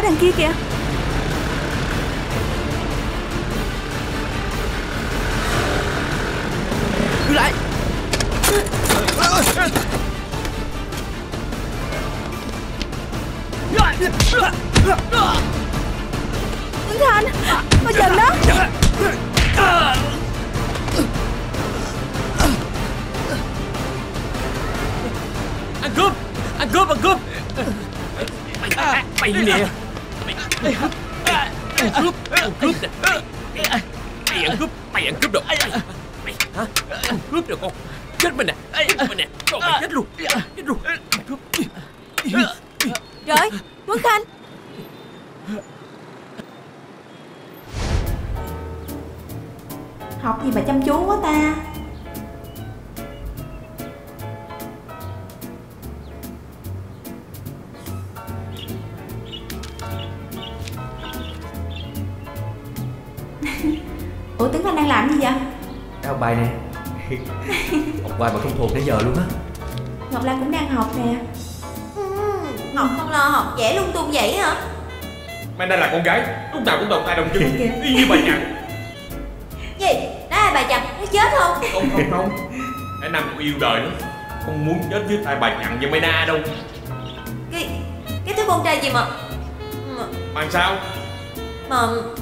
đằng kia kìa. Cứ lại. Tuấn Khanh, coi chừng đó. Ăn cướp, ăn cướp, ăn cướp. Mày nè. Mày ăn cướp nè. Mày ăn cướp được. Mày hả? Ăn cướp được con. Chết mình nè. Mình nè. Còn mày chết luôn. Chết luôn. Ăn cướp. Trời, Tuấn Khanh. Học gì mà chăm chú quá ta. Ủa Tuấn Khanh đang làm gì vậy? Đã học bài nè. Học bài mà không thuộc nãy giờ luôn á. Ngọc Lan cũng đang học nè. Học không lo học vẽ lung tung vậy hả? Mai đây là con gái, lúc nào cũng đầu tay đồng chân, y như bà Nhàn. Gì? Đó là bà chồng, nó chết không? Không. Cái Nam cũng yêu đời lắm, không muốn chết dưới tay bà Nhàn và Mayna đâu. Cái thứ con trai gì mà Mà sao? Mà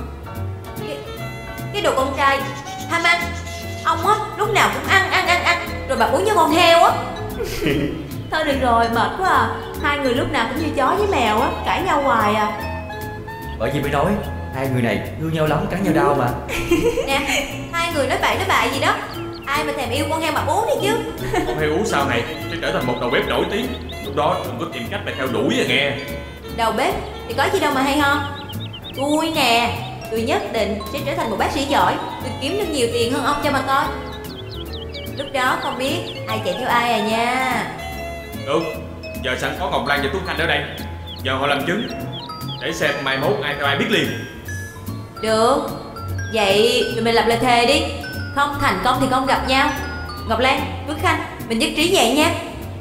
cái đồ con trai ham ăn. Ông á lúc nào cũng ăn rồi bà uống như con heo á. Thôi được rồi, mệt quá à. Hai người lúc nào cũng như chó với mèo á, cãi nhau hoài à. Bởi vì mới nói hai người này thương nhau lắm, cắn nhau đau mà. Nè, hai người nói bậy gì đó. Ai mà thèm yêu con heo mà uống đi chứ. Con heo ú sau này sẽ trở thành một đầu bếp nổi tiếng. Lúc đó đừng có tìm cách mà theo đuổi rồi nghe. Đầu bếp thì có gì đâu mà hay ho. Tôi nè, tôi nhất định sẽ trở thành một bác sĩ giỏi. Tôi kiếm được nhiều tiền hơn ông cho mà coi. Lúc đó không biết ai chạy theo ai à nha. Được, giờ sẵn có Ngọc Lan và Tuấn Khanh ở đây, giờ họ làm chứng để xem mai mốt ai theo ai biết liền. Được, vậy tụi mình lập lời thề đi. Không thành công thì không gặp nhau. Ngọc Lan, Tuấn Khanh, mình nhất trí vậy nha.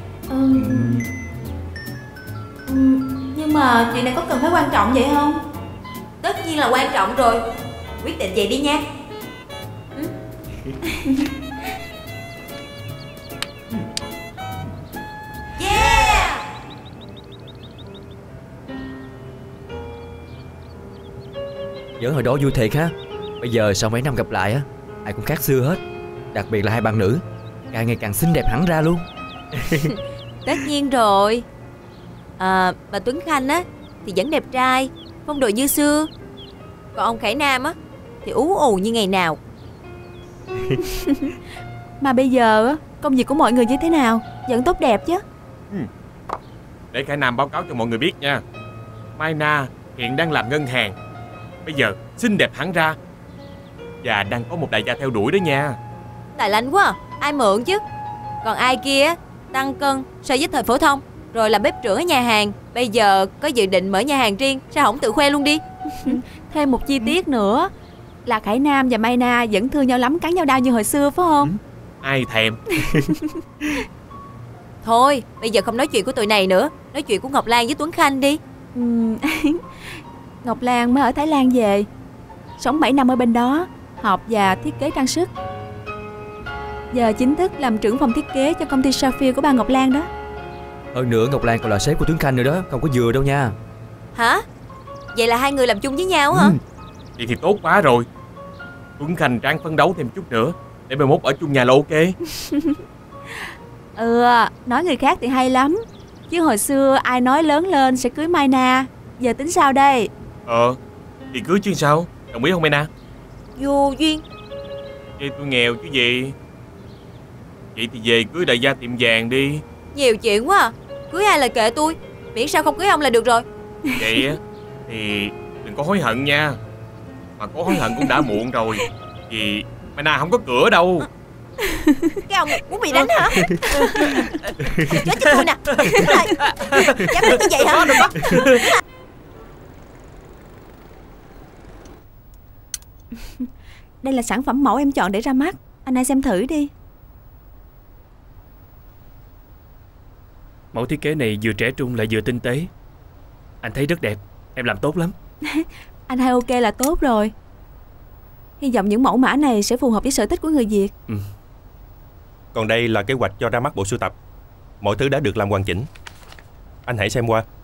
Nhưng mà chuyện này có cần phải quan trọng vậy không? Tất nhiên là quan trọng rồi. Quyết định vậy đi nha. Yeah! Nhớ hồi đó vui thiệt ha. Bây giờ sau mấy năm gặp lại á, ai cũng khác xưa hết. Đặc biệt là hai bạn nữ, càng ngày càng xinh đẹp hẳn ra luôn. Tất nhiên rồi. Bà Tuấn Khanh á thì vẫn đẹp trai, phong độ như xưa. Còn ông Khải Nam á thì ú ù như ngày nào. Mà bây giờ á, công việc của mọi người như thế nào? Vẫn tốt đẹp chứ? Để Khải Nam báo cáo cho mọi người biết nha. Mayna hiện đang làm ngân hàng, bây giờ xinh đẹp hẳn ra và đang có một đại gia theo đuổi đó nha. Tài lanh quá à. Ai mượn chứ. Còn ai kia tăng cân so với thời phổ thông, rồi là bếp trưởng ở nhà hàng, bây giờ có dự định mở nhà hàng riêng. Sao không tự khoe luôn đi. Thêm một chi tiết nữa là Khải Nam và Mayna vẫn thương nhau lắm, cắn nhau đau như hồi xưa phải không? Ai thèm. Thôi bây giờ không nói chuyện của tụi này nữa, nói chuyện của Ngọc Lan với Tuấn Khanh đi. Ngọc Lan mới ở Thái Lan về, sống 7 năm ở bên đó, học và thiết kế trang sức. Giờ chính thức làm trưởng phòng thiết kế cho công ty Sapphire của ba Ngọc Lan đó. Hơn nữa Ngọc Lan còn là sếp của Tuấn Khanh nữa đó, không có vừa đâu nha. Hả? Vậy là hai người làm chung với nhau hả? Vậy thì tốt quá rồi. Tuấn Khanh ráng phấn đấu thêm chút nữa, để mai mốt ở chung nhà là ok. Nói người khác thì hay lắm, chứ hồi xưa ai nói lớn lên sẽ cưới Mayna. Giờ tính sao đây? Thì cưới chứ sao. Đồng ý không Mayna? Vô duyên. Vậy tôi nghèo chứ gì. Vậy thì về cưới đại gia tiệm vàng đi. Nhiều chuyện quá à. Cưới ai là kệ tôi, miễn sao không cưới ông là được rồi. Vậy á thì đừng có hối hận nha. Mà có hối hận cũng đã muộn rồi. Vì Mayna không có cửa đâu. Cái ông muốn bị đánh hả? Chết cho tôi nè. Dám đánh như vậy hả? Đây là sản phẩm mẫu em chọn để ra mắt, anh hãy xem thử đi. Mẫu thiết kế này vừa trẻ trung lại vừa tinh tế. Anh thấy rất đẹp. Em làm tốt lắm. Anh hai ok là tốt rồi. Hy vọng những mẫu mã này sẽ phù hợp với sở thích của người Việt. Còn đây là kế hoạch cho ra mắt bộ sưu tập. Mọi thứ đã được làm hoàn chỉnh. Anh hãy xem qua.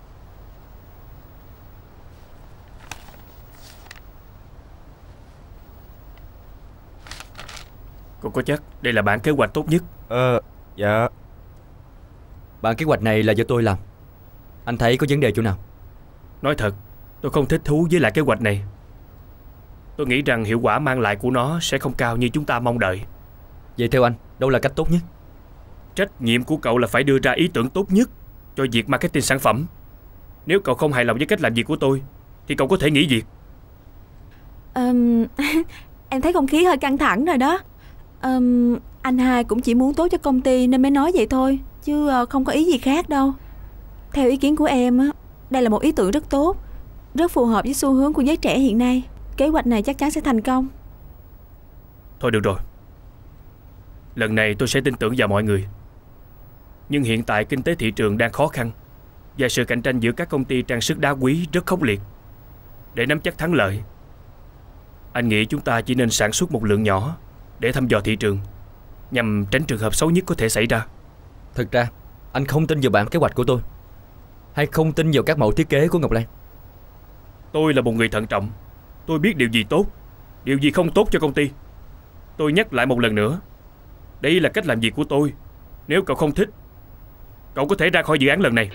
Cô có chắc đây là bản kế hoạch tốt nhất? Dạ. Bản kế hoạch này là do tôi làm. Anh thấy có vấn đề chỗ nào? Nói thật, tôi không thích thú với lại kế hoạch này. Tôi nghĩ rằng hiệu quả mang lại của nó sẽ không cao như chúng ta mong đợi. Vậy theo anh, đâu là cách tốt nhất? Trách nhiệm của cậu là phải đưa ra ý tưởng tốt nhất cho việc marketing sản phẩm. Nếu cậu không hài lòng với cách làm việc của tôi thì cậu có thể nghỉ việc. Em thấy không khí hơi căng thẳng rồi đó. Anh hai cũng chỉ muốn tốt cho công ty nên mới nói vậy thôi, chứ không có ý gì khác đâu. Theo ý kiến của em á, đây là một ý tưởng rất tốt, rất phù hợp với xu hướng của giới trẻ hiện nay. Kế hoạch này chắc chắn sẽ thành công. Thôi được rồi, lần này tôi sẽ tin tưởng vào mọi người. Nhưng hiện tại kinh tế thị trường đang khó khăn và sự cạnh tranh giữa các công ty trang sức đá quý rất khốc liệt. Để nắm chắc thắng lợi, anh nghĩ chúng ta chỉ nên sản xuất một lượng nhỏ để thăm dò thị trường, nhằm tránh trường hợp xấu nhất có thể xảy ra. Thực ra anh không tin vào bản kế hoạch của tôi, hay không tin vào các mẫu thiết kế của Ngọc Lan. Tôi là một người thận trọng. Tôi biết điều gì tốt, điều gì không tốt cho công ty. Tôi nhắc lại một lần nữa, đây là cách làm việc của tôi. Nếu cậu không thích, cậu có thể ra khỏi dự án lần này.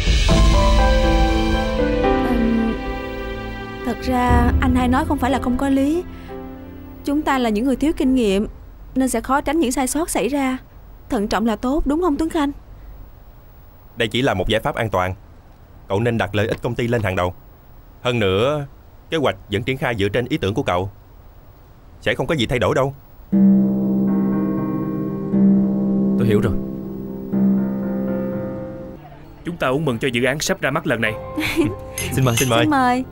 Thật ra anh hai nói không phải là không có lý. Chúng ta là những người thiếu kinh nghiệm nên sẽ khó tránh những sai sót xảy ra. Thận trọng là tốt, đúng không Tuấn Khanh? Đây chỉ là một giải pháp an toàn. Cậu nên đặt lợi ích công ty lên hàng đầu. Hơn nữa, kế hoạch vẫn triển khai dựa trên ý tưởng của cậu. Sẽ không có gì thay đổi đâu. Tôi hiểu rồi. Chúng ta uống mừng cho dự án sắp ra mắt lần này. Xin mời. Xin mời.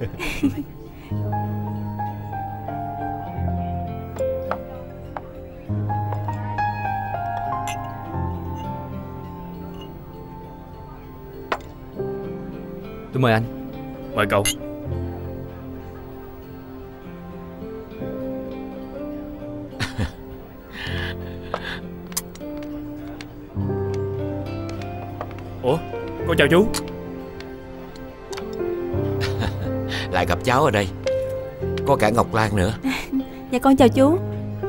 Tôi mời anh. Mời cậu. Ủa, con chào chú. Lại gặp cháu ở đây. Có cả Ngọc Lan nữa. Dạ con chào chú.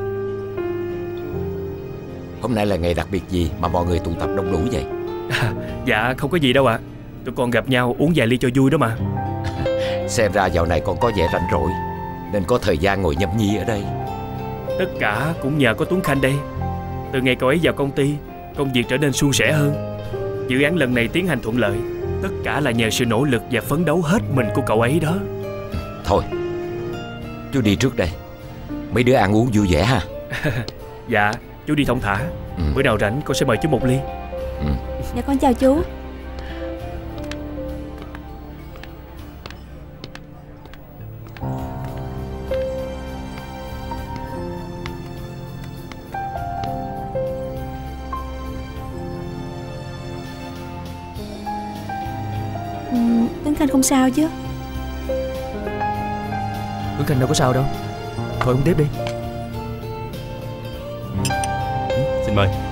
Hôm nay là ngày đặc biệt gì mà mọi người tụ tập đông đủ vậy? Dạ không có gì đâu ạ. Tụi con gặp nhau uống vài ly cho vui đó mà. Xem ra dạo này con có vẻ rảnh rỗi nên có thời gian ngồi nhâm nhi ở đây. Tất cả cũng nhờ có Tuấn Khanh đây. Từ ngày cậu ấy vào công ty, công việc trở nên suôn sẻ hơn. Dự án lần này tiến hành thuận lợi, tất cả là nhờ sự nỗ lực và phấn đấu hết mình của cậu ấy đó. Thôi, chú đi trước đây. Mấy đứa ăn uống vui vẻ ha. Dạ, chú đi thong thả. Bữa nào rảnh con sẽ mời chú một ly. Dạ con chào chú. Tuấn Khanh không sao chứ? Tuấn Khanh đâu có sao đâu. Thôi uống tiếp đi. Xin mời.